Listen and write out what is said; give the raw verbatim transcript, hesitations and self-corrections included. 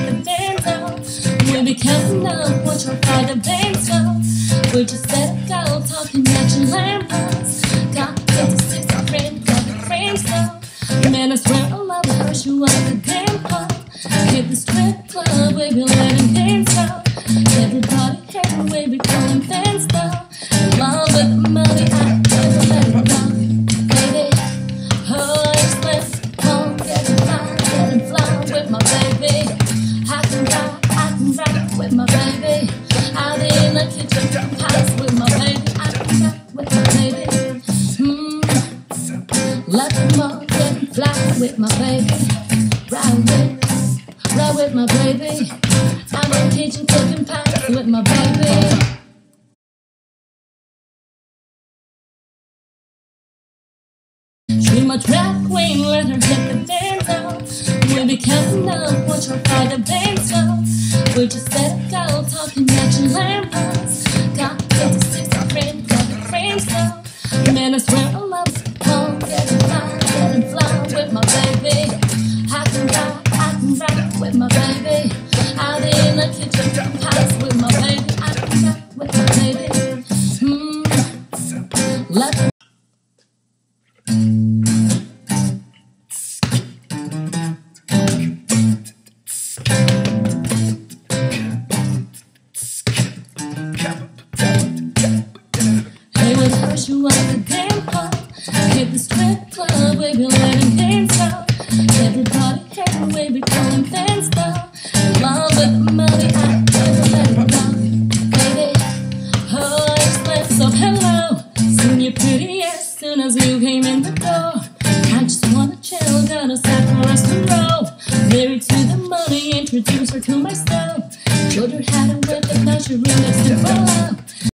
hit the dance out. We'll be counting up, watch our by the bands go. We just let it go, talking action lampposts. Got fifty-six, our friend, got the frame so. Man, I swear I love her, she was the damn pop. Hit the strip club, we be letting dance out. Everybody here, we be calling fans though. Love with the money, I never let it go. Baby, oh, it's less home, getting fly, getting fly with my baby. I can ride, I can ride with my baby. Out in the kitchen, getting pies with my baby. I can ride with my baby. Mmm, let them all getting fly with my baby. Ride with, ride with my baby. I'm in the kitchen cooking pies with my baby. She my drag queen, let her hit the dance out. We'll be counting up, watch her by the bands go. We just let it go, talking action lampposts. Got fifty-six, our friend, got the frame so. Man, I swear I love it, home, getting fly, getting fly with my baby. I can ride, I can ride with my baby. Out in the kitchen, getting pies with my baby. I can ride with my baby. Mmm, let them. Hey, with her, she was a damn pop. Hit the strip club, we be letting dance out. Everybody here, we be calling fans though. Love with the money, I never let it go. Baby, oh, it's left so hello. Seen you pretty as soon as you came in the door. I just wanna chill, got a sack for us to roll. Married to the money, introduce her to my stove. Showed her how to whip it, now she remixed it for love.